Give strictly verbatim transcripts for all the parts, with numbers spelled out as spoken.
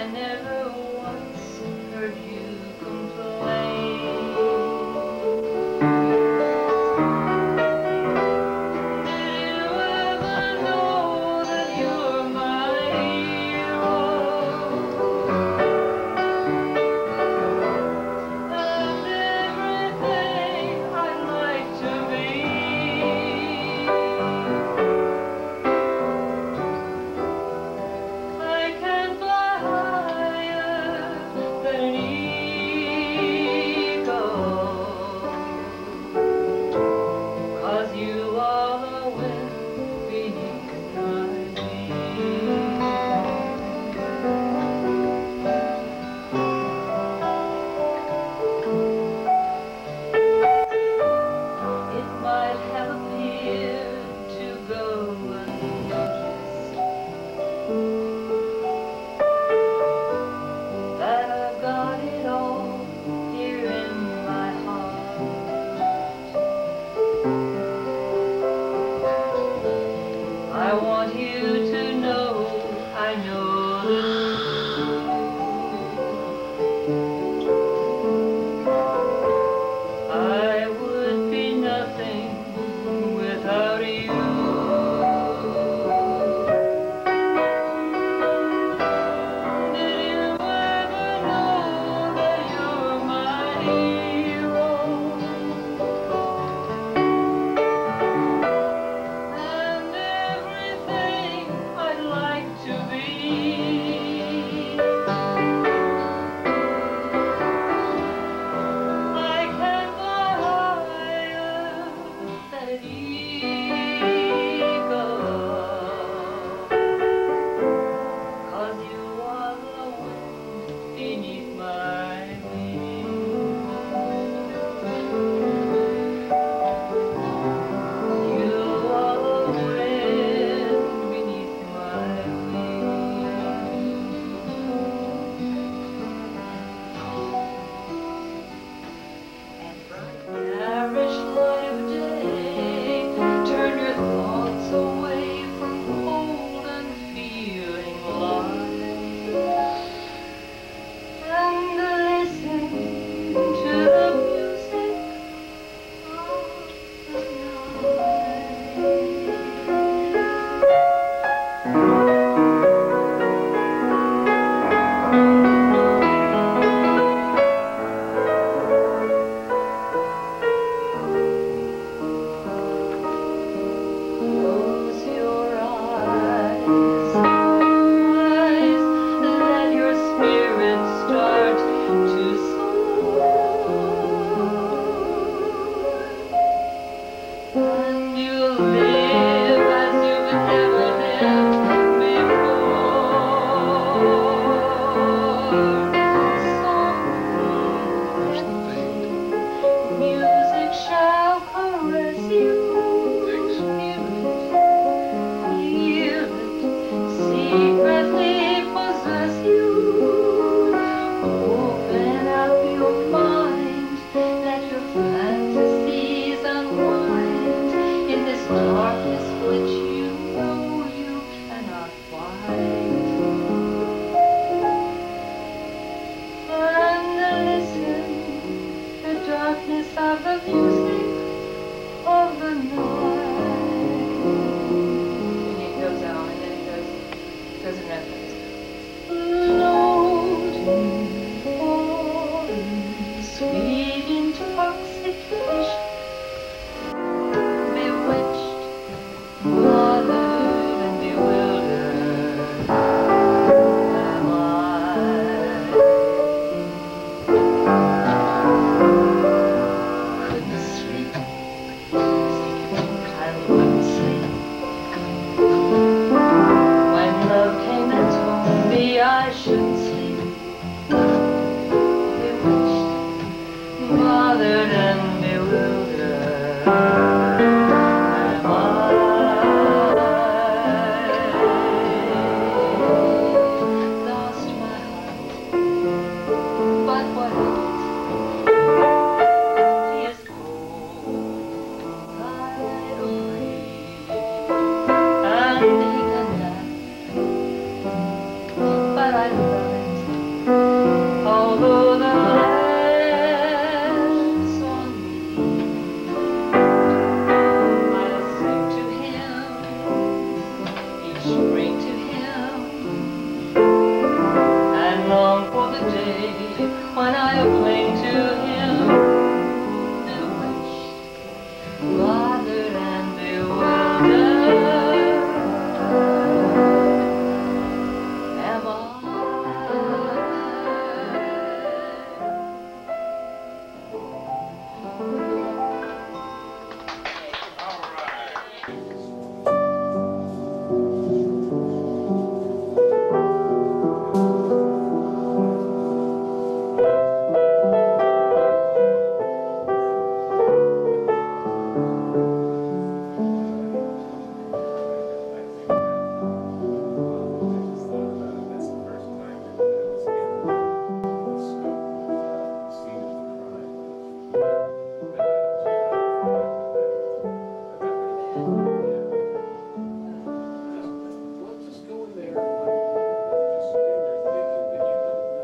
before.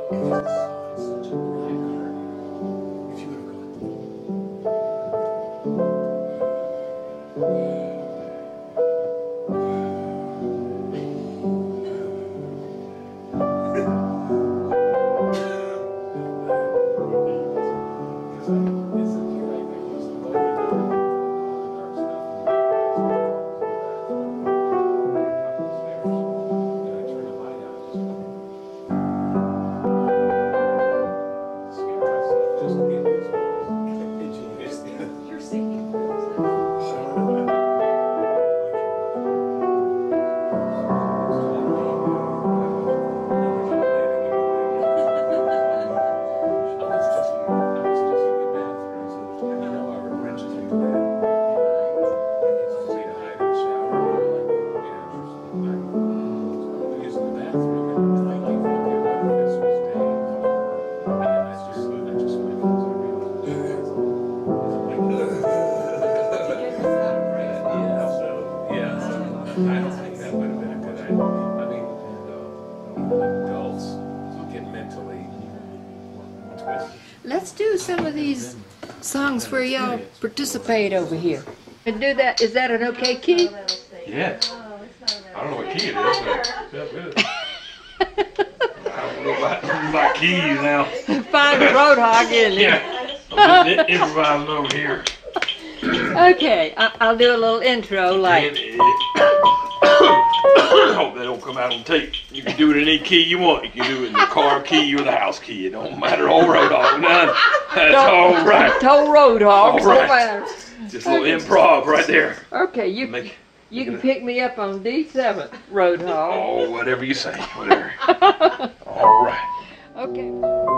Let's do some of these songs where y'all participate over here. And do that. Is that an okay key? Yeah. I don't know what key it is, but it feels good. I don't know about, about keys now. Find a roadhog, isn't it? Yeah. I'm just improvising over here. Okay, I I'll do a little intro like. Hope that don't come out on tape. You can do it in any key you want. You can do it in the car key or the house key. It don't matter. Old road hog, none. That's all right. Toll road hog. All right. Just a little improv right there. Okay, you Make, you can pick me up on D seven road hog. Oh, whatever you say. Whatever. All right. Okay.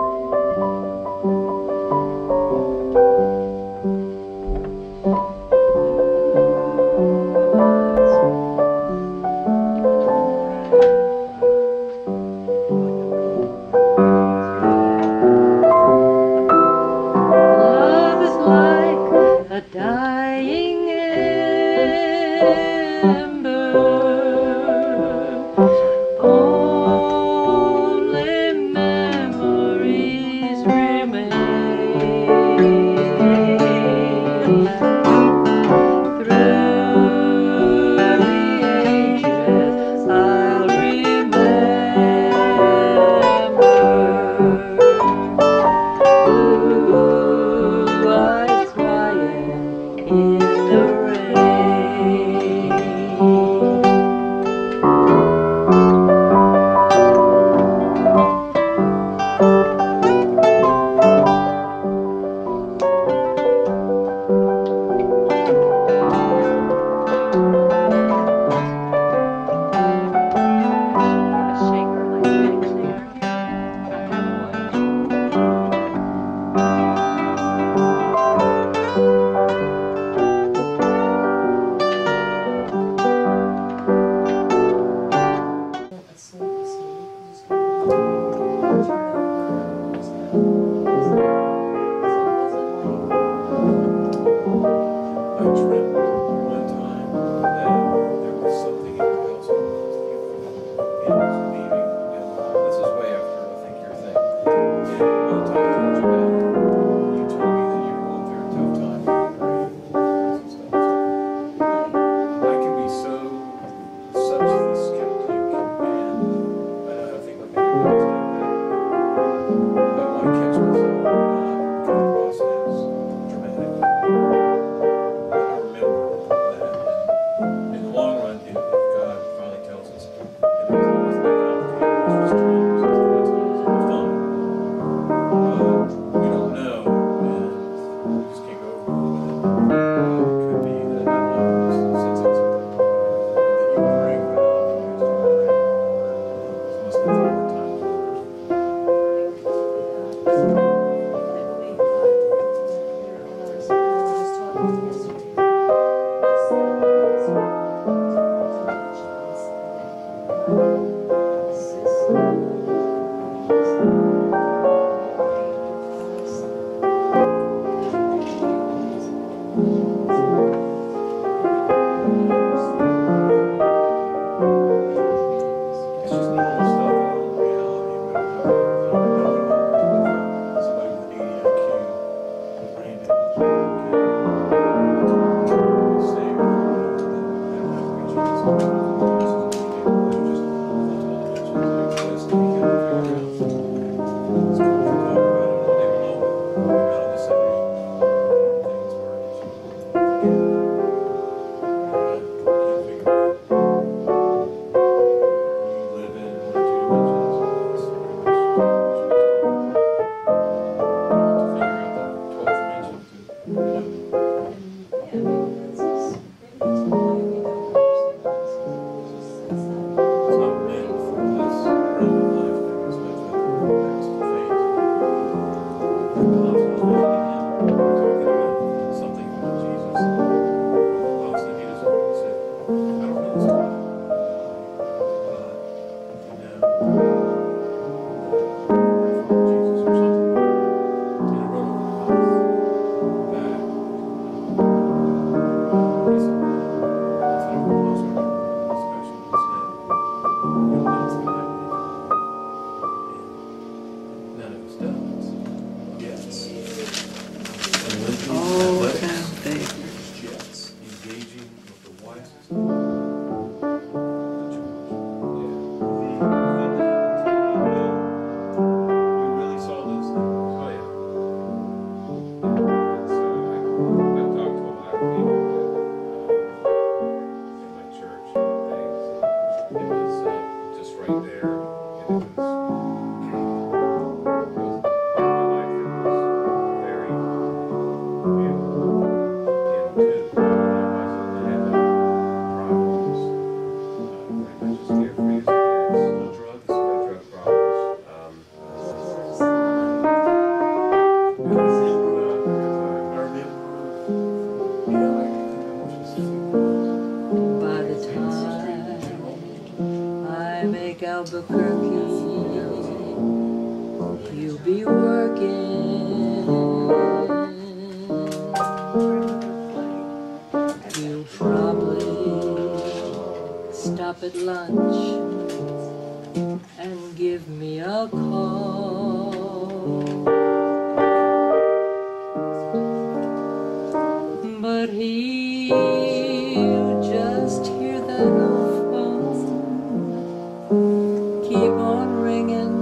Dying ember, only memories none of his does. Yes. All time favorite. Jets. Engaging with the wisest. Albuquerque, you'll be working. You'll probably stop at lunch and give me a call. But he'll just hear that old phone keep on ringing.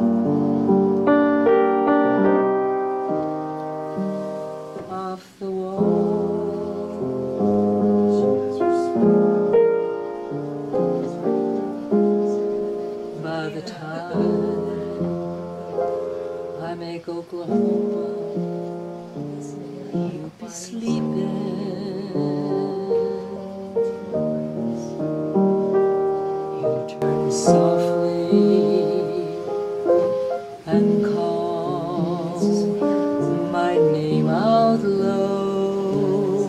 Off the wall. By the time I make Oklahoma, you'll be sleeping. You'll turn softly and call my name out low,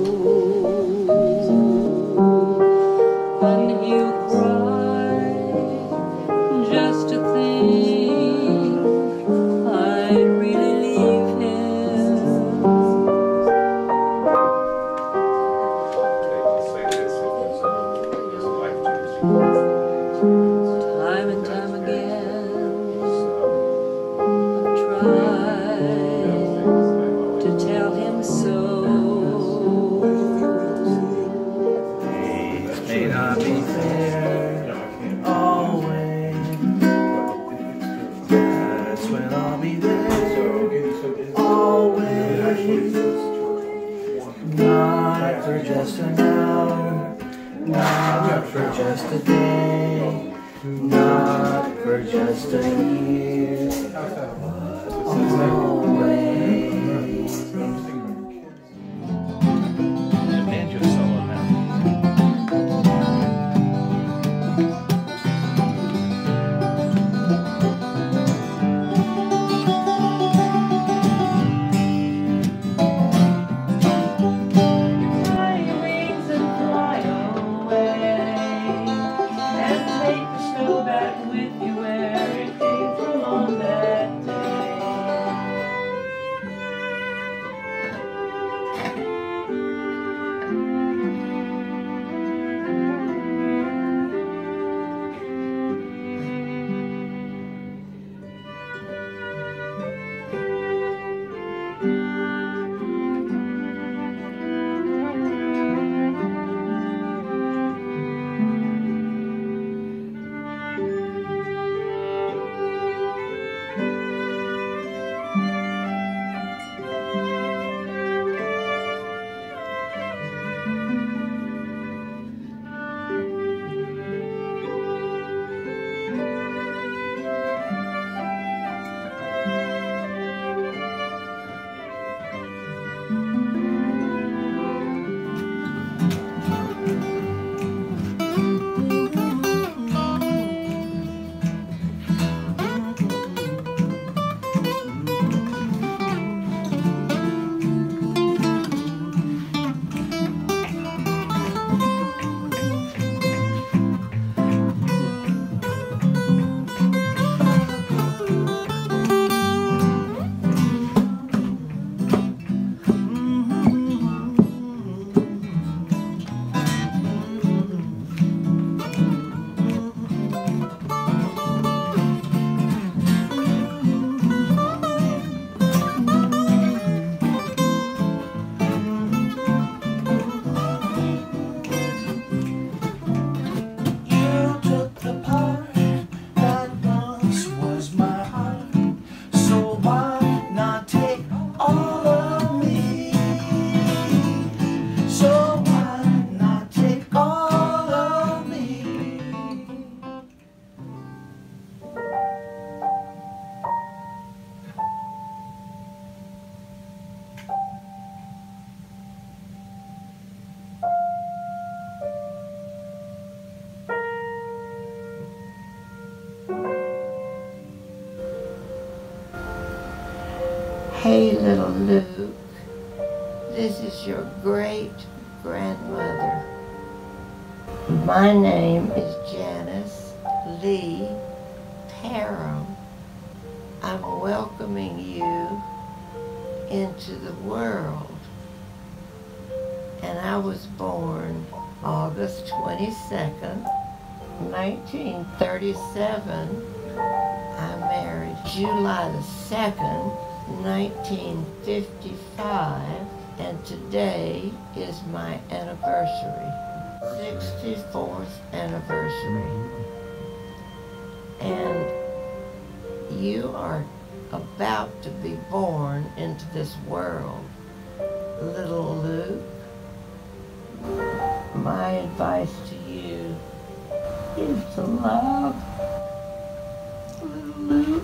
and he'll cry just to think I'd really leave him. Time and time again I've tried to tell him so. It may not be fair always. That's when I'll be there always. Not for just an hour, not for just a day, not for just a year, but always. Banjo solo now. Fly your wings and fly away, and take the snow back with you where it came from on that day. Hey, little Luke, this is your great-grandmother. My name is Janis Lee Parham. I'm welcoming you into the world. And I was born August twenty-second, nineteen thirty-seven. I married July the second, nineteen fifty-five, and today is my anniversary, sixty-fourth anniversary. And you are about to be born into this world, little Luke. My advice to you is to love little Luke.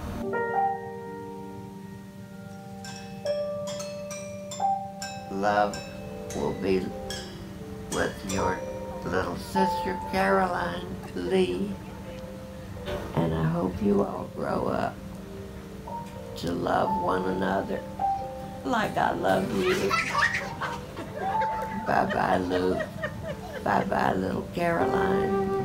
Love will be with your little sister Caroline Lee, and I hope you all grow up to love one another like I love you. Bye-bye, Luke. Bye-bye, little Caroline.